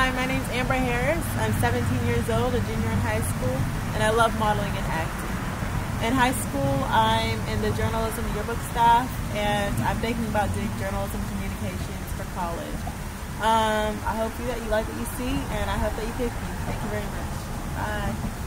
Hi, my name's Amber Harris. I'm 17 years old, a junior in high school, and I love modeling and acting. In high school, I'm in the journalism yearbook staff, and I'm thinking about doing journalism communications for college. I hope that you like what you see, and I hope that you pick me. Thank you very much. Bye.